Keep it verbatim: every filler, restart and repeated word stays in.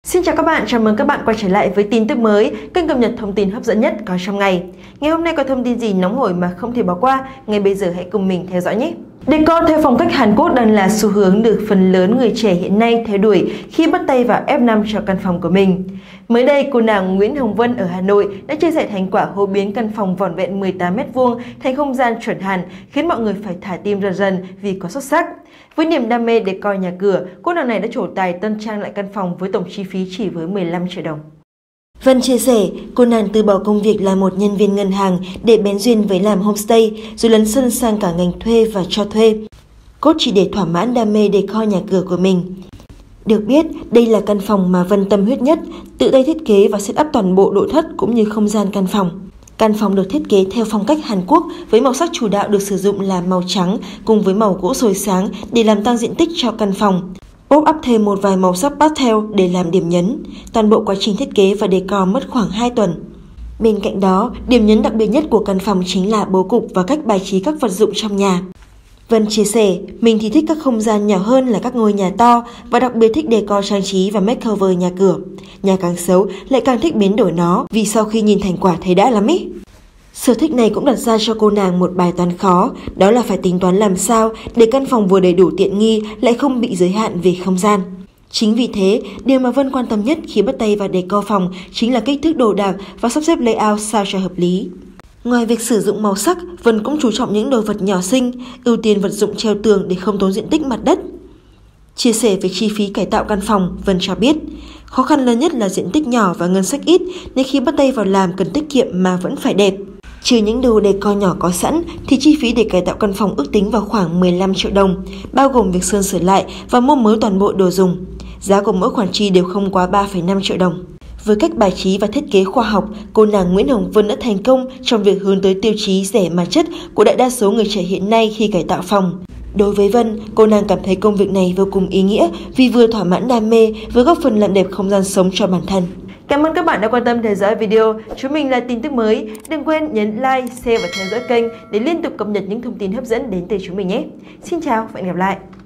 Xin chào các bạn, chào mừng các bạn quay trở lại với tin tức mới, kênh cập nhật thông tin hấp dẫn nhất có trong ngày. Ngày hôm nay có thông tin gì nóng hổi mà không thể bỏ qua, ngay bây giờ hãy cùng mình theo dõi nhé. Decor theo phong cách Hàn Quốc đang là xu hướng được phần lớn người trẻ hiện nay theo đuổi khi bắt tay vào ép năm cho căn phòng của mình. Mới đây, cô nàng Nguyễn Hồng Vân ở Hà Nội đã chia sẻ thành quả hô biến căn phòng vỏn vẹn mười tám mét vuông thành không gian chuẩn Hàn, khiến mọi người phải thả tim rần rần vì quá xuất sắc. Với niềm đam mê decor nhà cửa, cô nàng này đã trổ tài tân trang lại căn phòng với tổng chi phí chỉ với mười lăm triệu đồng. Vân chia sẻ, cô nàng từ bỏ công việc là một nhân viên ngân hàng để bén duyên với làm homestay, rồi lấn sân sang cả ngành thuê và cho thuê. Cốt chỉ để thỏa mãn đam mê decor nhà cửa của mình. Được biết, đây là căn phòng mà Vân tâm huyết nhất, tự tay thiết kế và set up toàn bộ nội thất cũng như không gian căn phòng. Căn phòng được thiết kế theo phong cách Hàn Quốc với màu sắc chủ đạo được sử dụng là màu trắng cùng với màu gỗ sồi sáng để làm tăng diện tích cho căn phòng. Pop up thêm một vài màu sắc pastel để làm điểm nhấn. Toàn bộ quá trình thiết kế và decor mất khoảng hai tuần. Bên cạnh đó, điểm nhấn đặc biệt nhất của căn phòng chính là bố cục và cách bài trí các vật dụng trong nhà. Vân chia sẻ, mình thì thích các không gian nhỏ hơn là các ngôi nhà to và đặc biệt thích decor trang trí và makeover nhà cửa. Nhà càng xấu lại càng thích biến đổi nó vì sau khi nhìn thành quả thấy đã lắm ý. Sở thích này cũng đặt ra cho cô nàng một bài toán khó, đó là phải tính toán làm sao để căn phòng vừa đầy đủ tiện nghi lại không bị giới hạn về không gian. Chính vì thế, điều mà Vân quan tâm nhất khi bắt tay vào decor phòng chính là kích thước đồ đạc và sắp xếp layout sao cho hợp lý. Ngoài việc sử dụng màu sắc, Vân cũng chú trọng những đồ vật nhỏ xinh, ưu tiên vật dụng treo tường để không tốn diện tích mặt đất. Chia sẻ về chi phí cải tạo căn phòng, Vân cho biết, khó khăn lớn nhất là diện tích nhỏ và ngân sách ít nên khi bắt tay vào làm cần tiết kiệm mà vẫn phải đẹp. Trừ những đồ decor nhỏ có sẵn thì chi phí để cải tạo căn phòng ước tính vào khoảng mười lăm triệu đồng, bao gồm việc sơn sửa lại và mua mới toàn bộ đồ dùng. Giá của mỗi khoản chi đều không quá ba phẩy năm triệu đồng. Với cách bài trí và thiết kế khoa học, cô nàng Nguyễn Hồng Vân đã thành công trong việc hướng tới tiêu chí rẻ mà chất của đại đa số người trẻ hiện nay khi cải tạo phòng. Đối với Vân, cô nàng cảm thấy công việc này vô cùng ý nghĩa vì vừa thỏa mãn đam mê, vừa góp phần làm đẹp không gian sống cho bản thân. Cảm ơn các bạn đã quan tâm theo dõi video. Chúng mình là tin tức mới. Đừng quên nhấn like, share và theo dõi kênh để liên tục cập nhật những thông tin hấp dẫn đến từ chúng mình nhé. Xin chào và hẹn gặp lại.